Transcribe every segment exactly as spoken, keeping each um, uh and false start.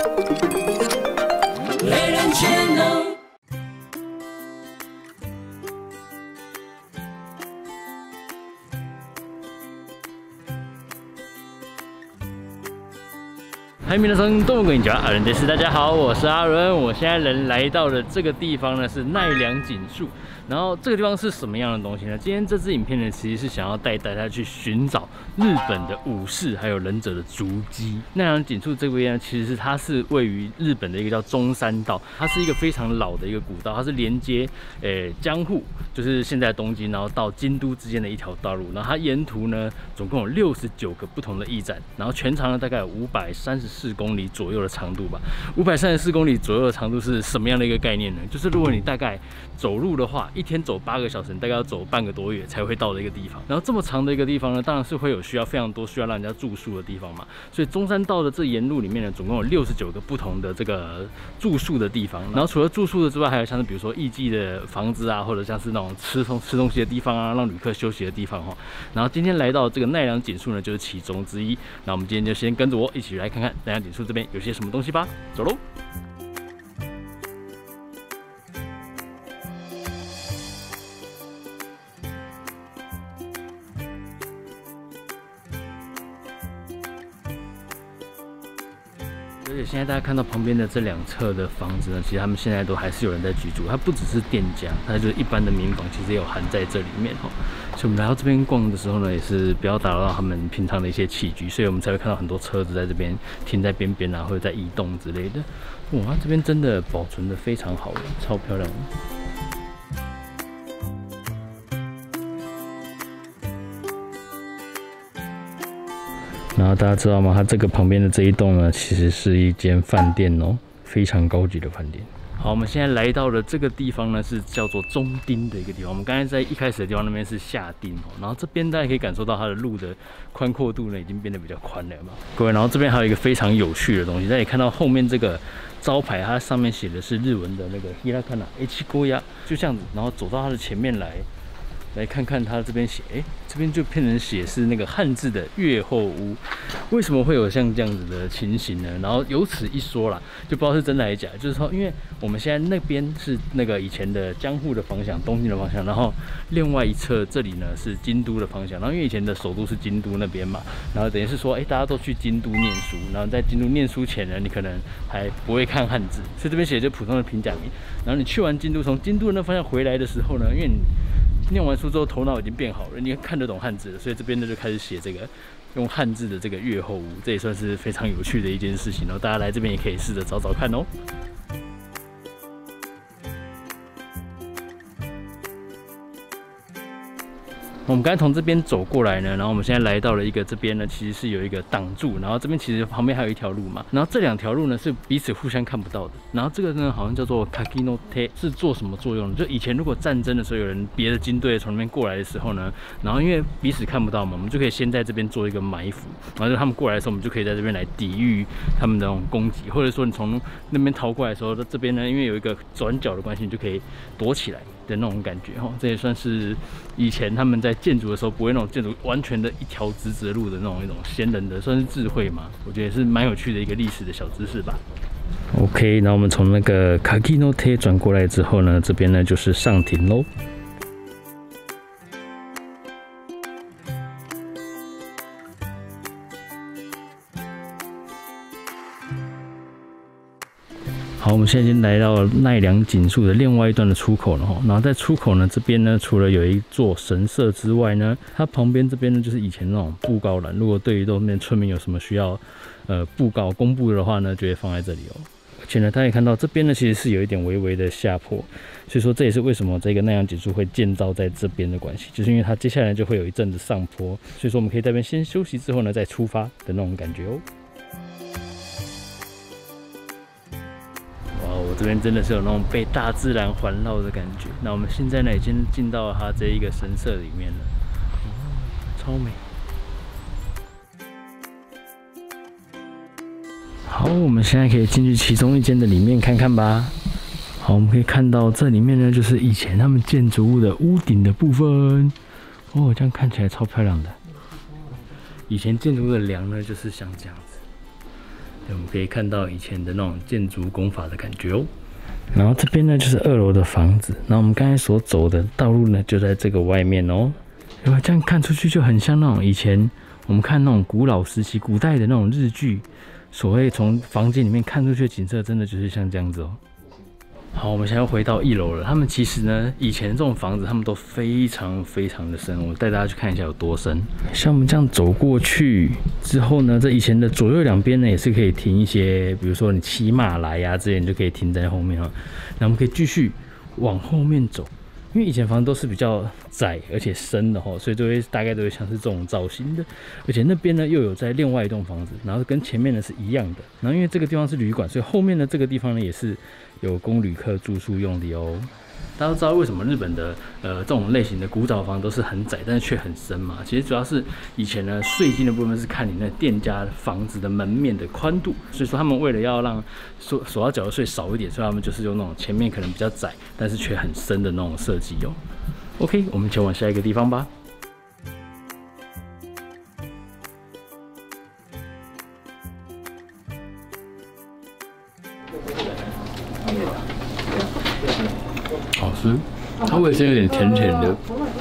嗨，皆さんどうもこんにちは，阿伦德斯，大家好，我是阿伦。我现在人来到的这个地方呢是奈良锦树，然后这个地方是什么样的东西呢？今天这支影片呢，其实是想要带大家去寻找日本的武士还有忍者的足迹。奈良锦树这边呢，其实是它是位于日本的一个叫中山道，它是一个非常老的一个古道，它是连接诶江户，就是现在的东京，然后到京都之间的一条道路。然后它沿途呢，总共有六十九个不同的驿站，然后全长呢大概有五百三十四公里左右的长度吧。五百三十四公里左右的长度是什么样的一个概念呢？就是如果你大概走路的话，一天走八个小时，你大概要走半个多月才会到的一个地方。然后这么长的一个地方呢，当然是会有需要非常多需要让人家住宿的地方嘛。所以中山道的这沿路里面呢，总共有六十九个不同的这个住宿的地方。然后除了住宿的之外，还有像是比如说艺妓的房子啊，或者像是那种吃东吃东西的地方啊，让旅客休息的地方哈。然后今天来到这个奈良锦树呢，就是其中之一。那我们今天就先跟着我一起来看看奈良锦树这边有些什么东西吧，走喽！而且现在大家看到旁边的这两侧的房子呢，其实他们现在都还是有人在居住，它不只是店家，它就是一般的民房，其实也有含在这里面哈。所以我们来到这边逛的时候呢，也是不要打扰到他们平常的一些起居，所以我们才会看到很多车子在这边停在边边啊，或者在移动之类的。哇，这边真的保存的非常好，超漂亮的。然后大家知道吗？它这个旁边的这一栋呢，其实是一间饭店哦，非常高级的饭店。好，我们现在来到了这个地方呢，是叫做中町的一个地方。我们刚才在一开始的地方那边是下町哦，然后这边大家可以感受到它的路的宽阔度呢，已经变得比较宽了嘛。各位，然后这边还有一个非常有趣的东西，大家也看到后面这个招牌，它上面写的是日文的那个 Hirakana Ichikoya， 就这样子，然后走到它的前面来。来看看它这边写，哎，这边就变成写是那个汉字的月后屋，为什么会有像这样子的情形呢？然后有此一说啦，就不知道是真的还是假。就是说，因为我们现在那边是那个以前的江户的方向，东京的方向，然后另外一侧这里呢是京都的方向。然后因为以前的首都是京都那边嘛，然后等于是说，哎，大家都去京都念书，然后在京都念书前呢，你可能还不会看汉字，所以这边写就普通的平假名。然后你去完京都，从京都的那方向回来的时候呢，因为你念完书之后，头脑已经变好了，你看得懂汉字了，所以这边呢就开始写这个用汉字的这个月后屋，这也算是非常有趣的一件事情。然后大家来这边也可以试着找找看哦。我们刚才从这边走过来呢，然后我们现在来到了一个这边呢，其实是有一个挡住，然后这边其实旁边还有一条路嘛，然后这两条路呢是彼此互相看不到的。然后这个呢好像叫做 Kakino Te， 是做什么作用呢？就以前如果战争的时候有人别的军队从那边过来的时候呢，然后因为彼此看不到嘛，我们就可以先在这边做一个埋伏，然后就他们过来的时候，我们就可以在这边来抵御他们的那种攻击，或者说你从那边逃过来的时候，这边呢因为有一个转角的关系，你就可以躲起来的那种感觉哈。这也算是以前他们在建筑的时候不会那种建筑完全的一条直直的路的那种一种先人的算是智慧嘛，我觉得也是蛮有趣的一个历史的小知识吧。OK， 那我们从那个 Kakino Te 转过来之后呢，这边呢就是上庭喽。好，我们现在已经来到了奈良锦树的另外一端的出口了哈。然后在出口呢这边呢，除了有一座神社之外呢，它旁边这边呢就是以前那种布告栏。如果对于那边村民有什么需要呃布告公布的话呢，就会放在这里哦。而且呢，大家也看到这边呢其实是有一点微微的下坡，所以说这也是为什么这个奈良锦树会建造在这边的关系，就是因为它接下来就会有一阵子上坡，所以说我们可以在这边先休息之后呢再出发的那种感觉哦。我这边真的是有那种被大自然环绕的感觉。那我们现在呢，已经进到了它这一个神社里面了，哦，超美。好，我们现在可以进去其中一间的里面看看吧。好，我们可以看到这里面呢，就是以前他们建筑物的屋顶的部分。哦，这样看起来超漂亮的。以前建筑物的梁呢，就是像这样子。 我们可以看到以前的那种建筑工法的感觉哦。然后这边呢就是二楼的房子，然后我们刚才所走的道路呢就在这个外面哦。因为这样看出去就很像那种以前我们看那种古老时期、古代的那种日剧，所谓从房间里面看出去的景色，真的就是像这样子哦。好，我们现在回到一楼了。他们其实呢，以前这种房子他们都非常非常的深，我带大家去看一下有多深。像我们这样走过去之后呢，这以前的左右两边呢也是可以停一些，比如说你骑马来呀、啊，之类你就可以停在后面哈。那我们可以继续往后面走。因为以前房子都是比较窄而且深的哈，所以就会大概都会像是这种造型的。而且那边呢又有在另外一栋房子，然后跟前面呢是一样的。然后因为这个地方是旅馆，所以后面的这个地方呢也是有供旅客住宿用的哦。大家都知道为什么日本的呃这种类型的古早房都是很窄，但是却很深嘛？其实主要是以前呢税金的部分是看你那店家房子的门面的宽度，所以说他们为了要让所所要缴的税少一点，所以他们就是用那种前面可能比较窄，但是却很深的那种设计哦。OK， 我们前往下一个地方吧。好吃，它味是有点甜甜的。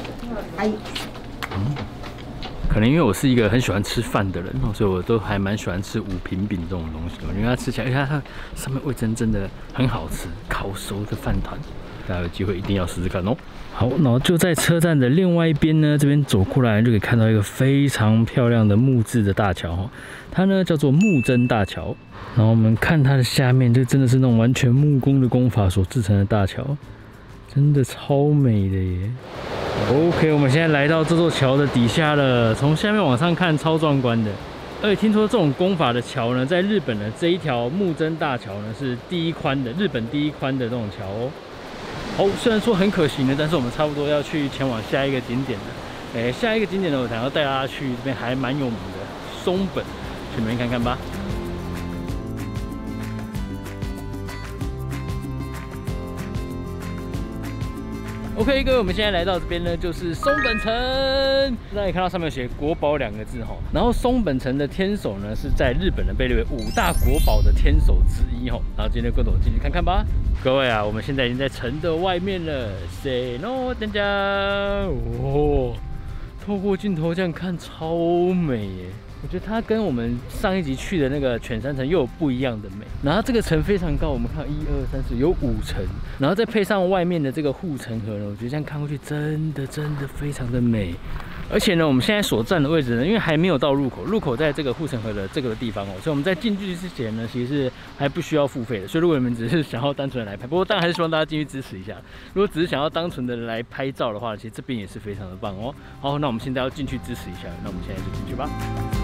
嗯，可能因为我是一个很喜欢吃饭的人，所以我都还蛮喜欢吃五平饼这种东西的。因为它吃起来，而且它上面味噌真的很好吃，烤熟的饭团，大家有机会一定要试试看哦。好，然后就在车站的另外一边呢，这边走过来就可以看到一个非常漂亮的木质的大桥哈，它呢叫做木真大桥。然后我们看它的下面，这真的是那种完全木工的工法所制成的大桥。真的超美的耶 ！OK， 我们现在来到这座桥的底下了，从下面往上看超壮观的。而且听说这种工法的桥呢，在日本的这一条木真大桥呢是第一宽的，日本第一宽的这种桥哦。好，虽然说很可惜呢，但是我们差不多要去前往下一个景点了。哎，下一个景点呢，我想要带大家去这边还蛮有名的松本，去那边看看吧。OK， 各位，我们现在来到这边呢，就是松本城。大家可以看到上面有写“国宝”两个字哈。然后松本城的天守呢，是在日本呢被列为五大国宝的天守之一哈。然后今天跟着我进去看看吧。各位啊，我们现在已经在城的外面了。Say no， 大家哦，透过镜头这样看，超美耶！我觉得它跟我们上一集去的那个犬山城又有不一样的美。然后这个城非常高，我们看一二三四有五层，然后再配上外面的这个护城河呢，我觉得这样看过去真的真的非常的美。而且呢，我们现在所站的位置呢，因为还没有到入口，入口在这个护城河的这个地方哦，所以我们在进去之前呢，其实是还不需要付费的。所以如果你们只是想要单纯的来拍，不过当然还是希望大家进去支持一下。如果只是想要单纯的来拍照的话，其实这边也是非常的棒哦。好，那我们现在要进去支持一下，那我们现在就进去吧。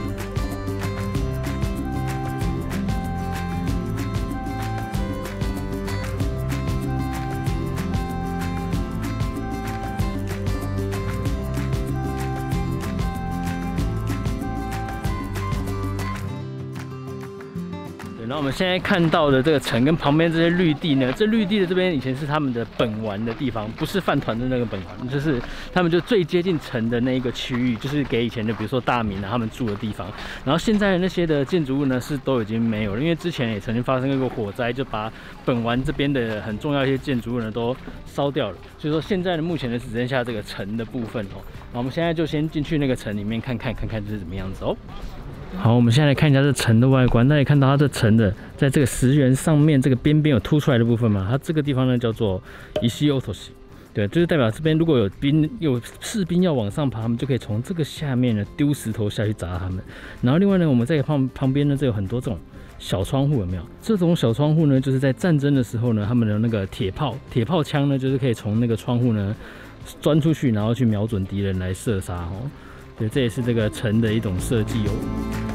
然后我们现在看到的这个城跟旁边这些绿地呢，这绿地的这边以前是他们的本丸的地方，不是饭团的那个本丸，就是他们就最接近城的那一个区域，就是给以前的比如说大名啊他们住的地方。然后现在的那些的建筑物呢是都已经没有了，因为之前也曾经发生过火灾，就把本丸这边的很重要一些建筑物呢都烧掉了。所以说现在呢目前呢只剩下这个城的部分哦。然后我们现在就先进去那个城里面看看看看这是怎么样子哦。好，我们现在来看一下这城的外观。大家看到它这城的，在这个石垣上面这个边边有凸出来的部分嘛？它这个地方呢叫做伊西欧托西，对，就是代表这边如果有兵有士兵要往上爬，他们就可以从这个下面呢丢石头下去砸他们。然后另外呢，我们在旁旁边呢，这有很多这种小窗户，有没有？这种小窗户呢，就是在战争的时候呢，他们的那个铁炮铁炮枪呢，就是可以从那个窗户呢钻出去，然后去瞄准敌人来射杀哦。对，这也是这个城的一种设计哦。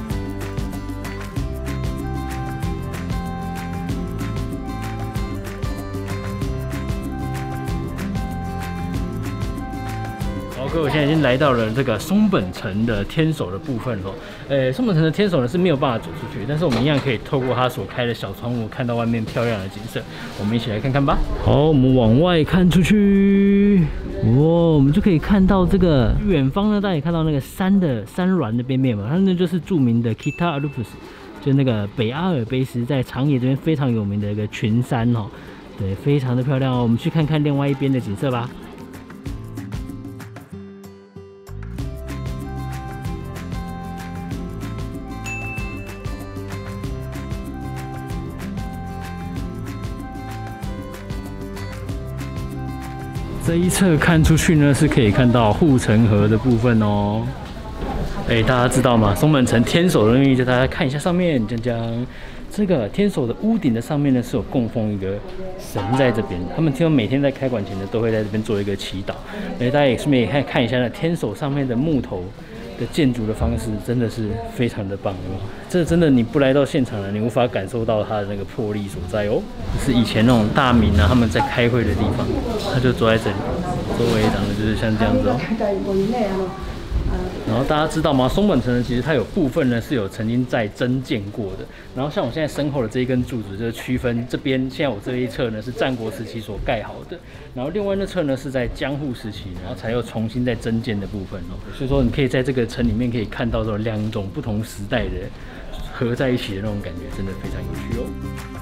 好，各位，我现在已经来到了这个松本城的天守的部分了。呃，松本城的天守呢是没有办法走出去，但是我们一样可以透过它所开的小窗户看到外面漂亮的景色。我们一起来看看吧。好，我们往外看出去。哇，我们就可以看到这个远方呢，大家也看到那个山的山峦的边边嘛，它那就是著名的 Kita Alps， 就那个北阿尔卑斯在长野这边非常有名的一个群山哦，对，非常的漂亮哦。我们去看看另外一边的景色吧。这一侧看出去呢，是可以看到护城河的部分哦。哎，大家知道吗？松本城天守的秘密，就大家看一下上面，讲讲这个天守的屋顶的上面呢，是有供奉一个神在这边。他们听说每天在开馆前呢，都会在这边做一个祈祷。哎，大家也顺便也看看一下呢，天守上面的木头的建筑的方式，真的是非常的棒哦。这真的你不来到现场呢，你无法感受到它的那个魄力所在哦。是以前那种大名啊，他们在开会的地方，他就坐在这里，周围长得就是像这样子哦。然后大家知道吗？松本城呢，其实它有部分呢是有曾经在增建过的。然后像我现在身后的这一根柱子，就是区分这边现在我这一侧呢是战国时期所盖好的，然后另外那侧呢是在江户时期，然后才又重新再增建的部分哦。所以说你可以在这个城里面可以看到这种两种不同时代的合在一起的那种感觉，真的非常有趣哦。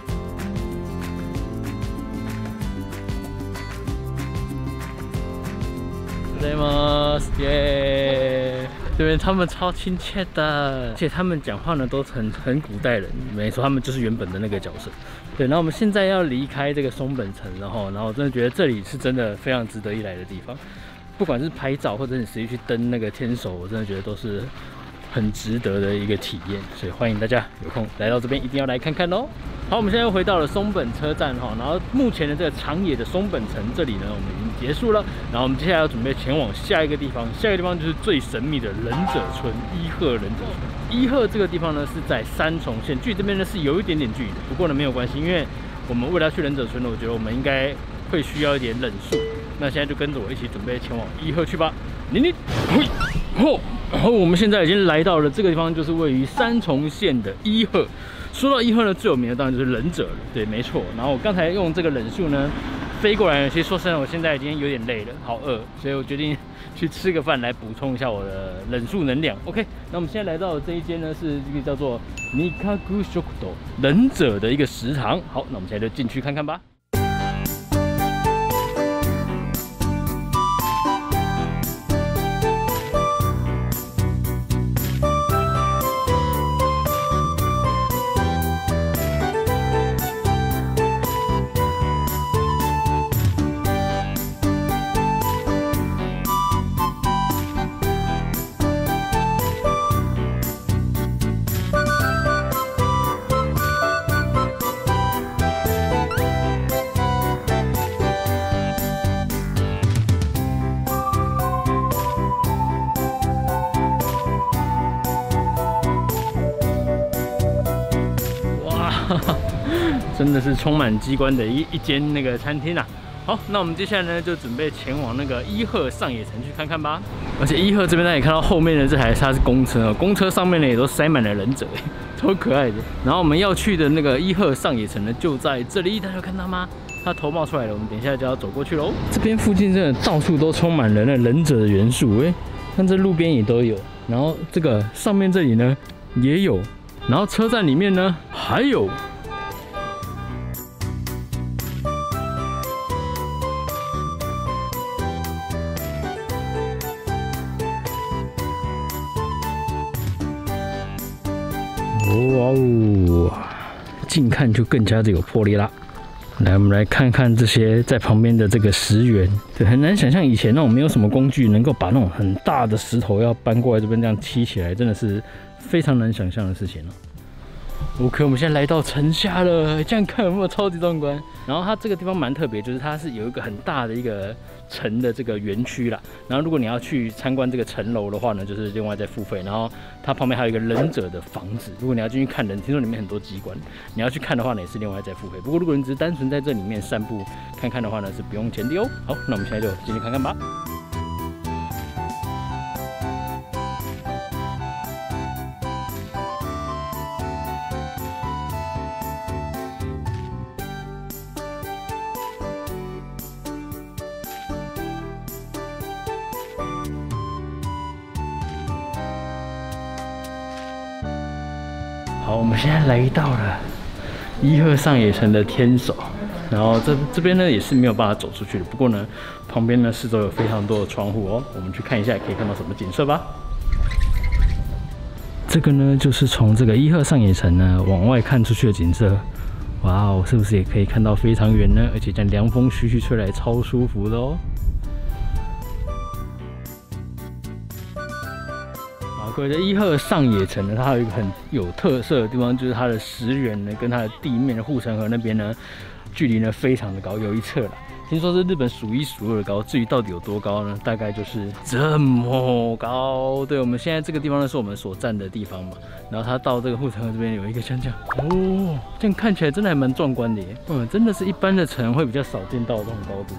对吗？耶！这边他们超亲切的，而且他们讲话呢都很很古代人，没错，他们就是原本的那个角色。对，然后我们现在要离开这个松本城，然后，然后我真的觉得这里是真的非常值得一来的地方，不管是拍照或者你实际去登那个天守，我真的觉得都是很值得的一个体验，所以欢迎大家有空来到这边，一定要来看看哦。好，我们现在又回到了松本车站哈，然后目前的这个长野的松本城这里呢，我们已经结束了，然后我们接下来要准备前往下一个地方，下一个地方就是最神秘的忍者村伊贺忍者村。伊贺这个地方呢是在三重县，距这边呢是有一点点距离的，不过呢没有关系，因为我们为了要去忍者村呢，我觉得我们应该会需要一点忍术。那现在就跟着我一起准备前往伊贺去吧。你你嘿吼，然后我们现在已经来到了这个地方，就是位于三重县的伊贺。说到伊贺呢，最有名的当然就是忍者了，对，没错。然后我刚才用这个忍术呢飞过来，其实说真的，我现在已经有点累了，好饿，所以我决定去吃个饭来补充一下我的忍术能量。OK， 那我们现在来到的这一间呢是这个叫做尼卡古食堂忍者的一个食堂。好，那我们现在就进去看看吧。真的是充满机关的一一间那个餐厅啊！好，那我们接下来呢就准备前往那个伊贺上野城去看看吧。而且伊贺这边大家也看到后面的这台它是公车哦，公车上面呢也都塞满了忍者，超可爱的。然后我们要去的那个伊贺上野城呢就在这里，大家有看到吗？它头冒出来了，我们等一下就要走过去喽。这边附近真的到处都充满了那忍者的元素，哎，看这路边也都有，然后这个上面这里呢也有，然后车站里面呢还有。哇哦，近看就更加的有魄力啦。来，我们来看看这些在旁边的这个石垣，对，很难想象以前那种没有什么工具，能够把那种很大的石头要搬过来这边这样砌起来，真的是非常难想象的事情哦。OK， 我们现在来到城下了，这样看有没有超级壮观？然后它这个地方蛮特别，就是它是有一个很大的一个城的这个园区啦。然后如果你要去参观这个城楼的话呢，就是另外再付费。然后它旁边还有一个忍者的房子，如果你要进去看人，听说里面很多机关，你要去看的话呢，也是另外再付费。不过如果你只是单纯在这里面散步看看的话呢，是不用钱的哦。好，那我们现在就进去看看吧。 好，我们现在来到了伊贺上野城的天守，然后这这边呢也是没有办法走出去的。不过呢，旁边呢四周有非常多的窗户哦，我们去看一下可以看到什么景色吧。这个呢就是从这个伊贺上野城呢往外看出去的景色。哇哦，是不是也可以看到非常远呢？而且这样凉风徐徐吹来，超舒服的哦。各位，这伊贺上野城呢，它有一个很有特色的地方，就是它的石垣呢，跟它的地面的护城河那边呢，距离呢非常的高，有一侧啦。听说是日本数一数二的高，至于到底有多高呢？大概就是这么高。对，我们现在这个地方呢，是我们所站的地方嘛。然后它到这个护城河这边有一个像这样，哦，这样看起来真的还蛮壮观的耶。嗯，真的是一般的城会比较少见到这种高度。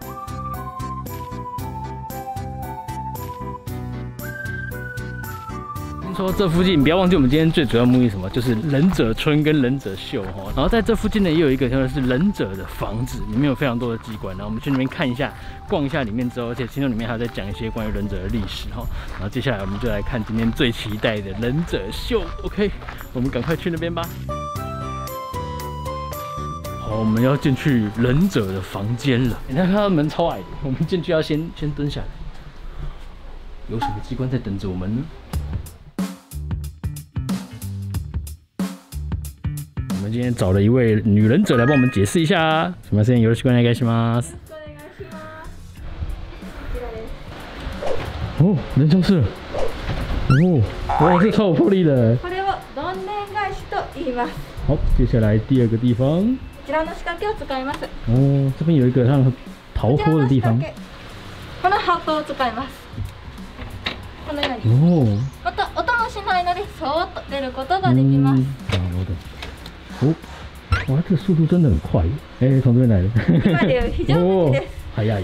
说这附近，你不要忘记我们今天最主要目的是什么，就是忍者村跟忍者秀哈。然后在这附近呢，也有一个像是忍者的房子，里面有非常多的机关。然后我们去那边看一下，逛一下里面之后，而且听说里面还有在讲一些关于忍者的历史哈。然后接下来我们就来看今天最期待的忍者秀。OK， 我们赶快去那边吧。好，我们要进去忍者的房间了。你看，看到门超矮的，我们进去要先先蹲下来。有什么机关在等着我们呢？我们今天找了一位女忍者来帮我们解释一下。すみません、よろしくお願いします。哦，人教室。哦，哇，这超有魄力的。 これをどんでん返しと言います。 好，接下来第二个地方。 こちらの仕掛けを使います。 哦，这边有一个让逃脱的地方。 この箱を使います。このように。 哦。 また音もしないので、そーっと出ることができます。 なるほど。哦，哇，这个速度真的很快！哎、欸，从这边来的。哦，早い。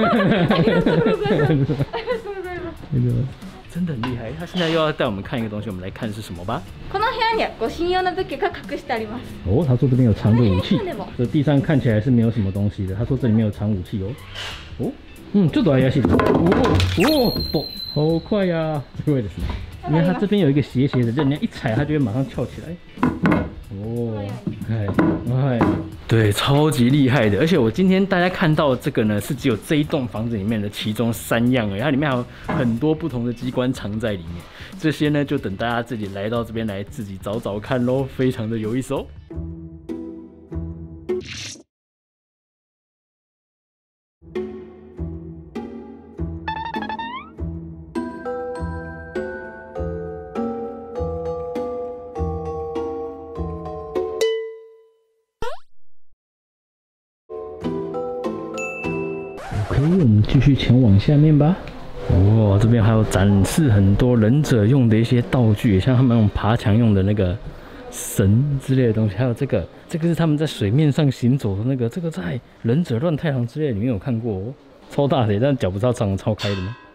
那个真的很厉害。他现在又要带我们看一个东西，我们来看是什么吧。 この部屋には護身用の武器が隠してあります。 哦，他说这边有藏的武器。这地上看起来是没有什么东西的。他说这里面有藏武器哦。哦，嗯，ちょっと怪しい。哦哦，好快呀！对的是，因为它这边有一个斜斜的刃，你一踩它就会马上翘起来。哦，哎哎，对，超级厉害的！而且我今天大家看到这个呢，是只有这一栋房子里面的其中三样而已，它里面还有很多不同的机关藏在里面。这些呢，就等大家自己来到这边来自己找找看咯，非常的有意思哦。OK， 我们继续前往下面吧。哦，这边还有展示很多忍者用的一些道具，像他们那种爬墙用的那个绳之类的东西，还有这个，这个是他们在水面上行走的那个，这个在《忍者乱太郎》之类里面有看过哦，超大的，但脚不知道长得超开的吗？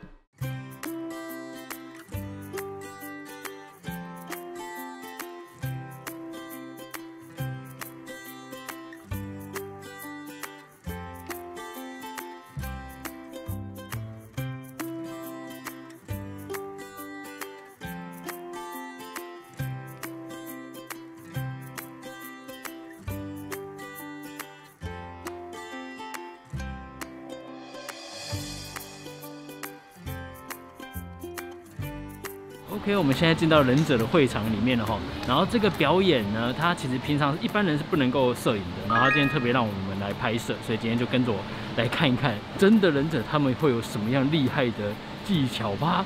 OK， 我们现在进到忍者的会场里面了哈。然后这个表演呢，它其实平常一般人是不能够摄影的。然后他今天特别让我们来拍摄，所以今天就跟着我来看一看真的忍者他们会有什么样厉害的技巧吧。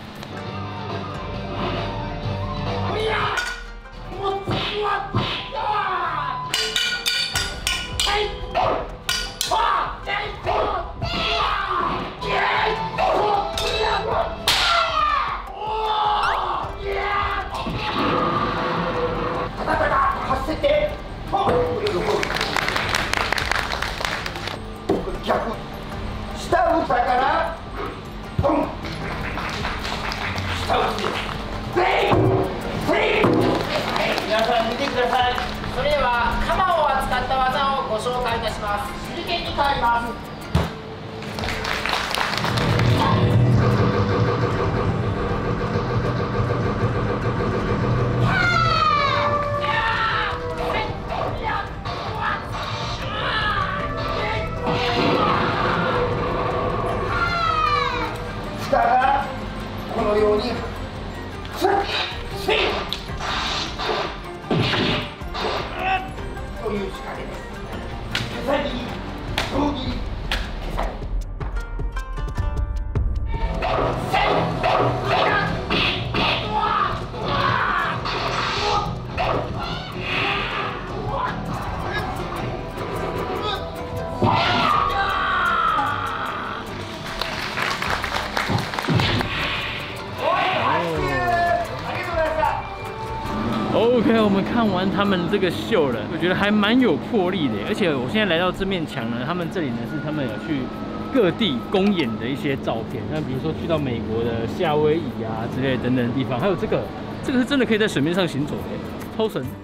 それでは鎌を扱った技をご紹介いたします。手裏剣に変わります。 いう仕掛けです。毛さ切り、胴切り、毛さ切り。 OK， 我们看完他们这个秀了，我觉得还蛮有魄力的。而且我现在来到这面墙呢，他们这里呢是他们有去各地公演的一些照片，那比如说去到美国的夏威夷啊之类等等的地方，还有这个，这个是真的可以在水面上行走的，超神。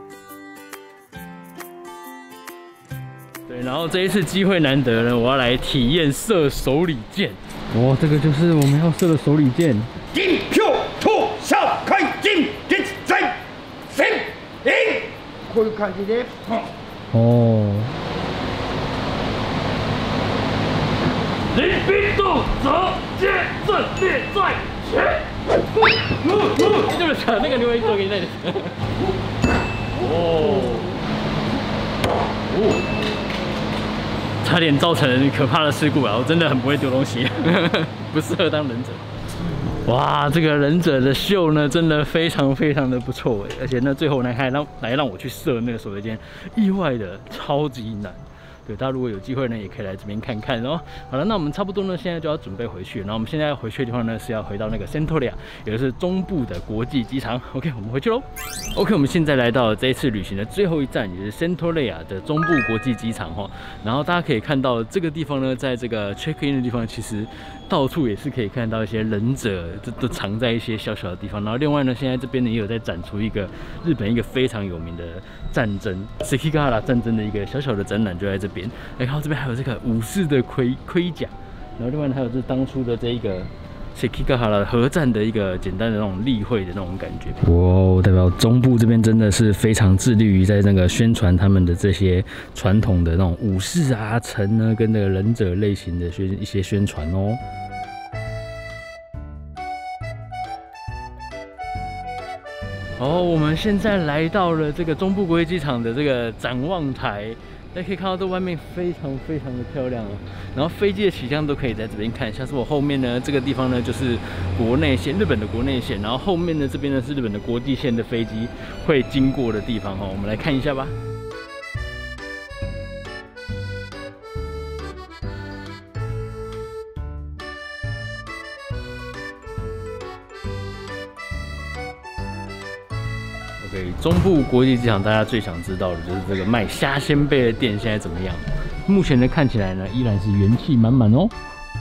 对，然后这一次机会难得呢，我要来体验射手里箭。哦，这个就是我们要射的手里箭。 金票吐下开金金三。先赢，こういう感じで。 哦。临兵斗则皆阵列在前。就是那个另外一个给你那里。哦。哦。差点造成可怕的事故啊！我真的很不会丢东西，不适合当忍者。哇，这个忍者的秀呢，真的非常非常的不错哎，而且呢，最后呢还让来让我去射那个手榴箭，意外的超级难。对，大家如果有机会呢，也可以来这边看看哦。好了，那我们差不多呢，现在就要准备回去。然后我们现在要回去的地方呢，是要回到那个 Centolia， 也就是中部的国际机场。OK， 我们回去喽。OK， 我们现在来到了这一次旅行的最后一站，也是 Centolia 的中部国际机场哈。然后大家可以看到这个地方呢，在这个 check in 的地方，其实到处也是可以看到一些忍者，这都藏在一些小小的地方。然后另外呢，现在这边呢也有在展出一个日本一个非常有名的战争 Sekigahara 战争的一个小小的展览，就在这边。哎，然后这边还有这个武士的盔盔甲，然后另外呢还有这当初的这一个 Sekigahara 核战的一个简单的那种例会的那种感觉。哇，代表中部这边真的是非常致力于在那个宣传他们的这些传统的那种武士啊、城呢跟那个忍者类型的宣一些宣传哦。哦，我们现在来到了这个中部国际机场的这个展望台，大家可以看到这外面非常非常的漂亮哦。然后飞机的起降都可以在这边看，像是我后面呢这个地方呢就是国内线，日本的国内线，然后后面呢这边呢是日本的国际线的飞机会经过的地方哦，我们来看一下吧。OK， 中部国际机场大家最想知道的就是这个卖虾鲜贝的店现在怎么样？目前呢看起来呢依然是元气满满哦。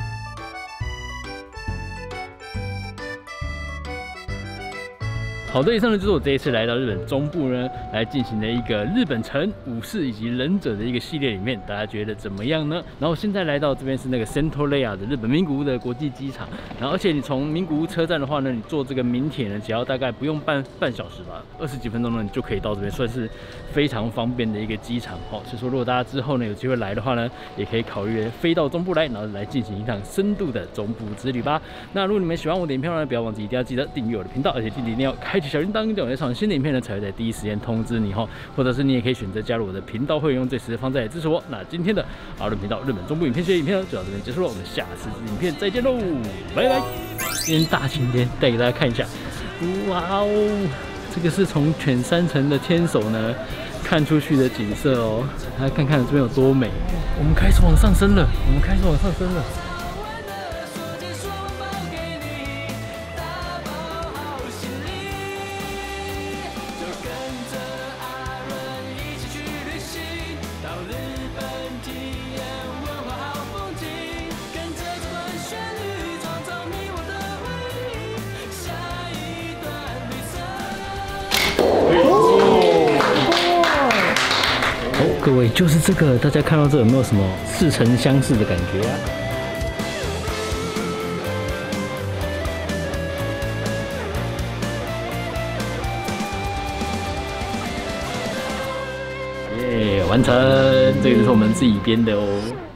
好的，以上呢就是我这一次来到日本中部呢，来进行的一个日本城武士以及忍者的一个系列里面，大家觉得怎么样呢？然后现在来到这边是那个 Centolia 的日本名古屋的国际机场，然后而且你从名古屋车站的话呢，你坐这个名铁呢，只要大概不用半半小时吧，二十几分钟呢，你就可以到这边，算是非常方便的一个机场哦。所以说，如果大家之后呢有机会来的话呢，也可以考虑飞到中部来，然后来进行一趟深度的中部之旅吧。那如果你们喜欢我的影片呢，不要忘记一定要记得订阅我的频道，而且记得一定要开启小铃铛，这样我在上新的影片呢才会在第一时间通知你哈。或者是你也可以选择加入我的频道会员，用最实方式来支持我。那今天的阿伦频道日本中部影片系列影片呢就到这边结束了，我们下次影片再见喽，拜拜。今天大晴天，带给大家看一下，哇哦，这个是从犬山城的天守呢看出去的景色哦，大家看看这边有多美。我们开始往上升了，我们开始往上升了。各位，就是这个，大家看到这有没有什么似曾相识的感觉啊？耶，完成，这个是我们自己编的哦。